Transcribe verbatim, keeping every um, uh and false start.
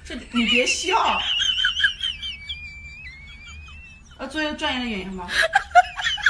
是你别笑。要做一个专业的演员吗？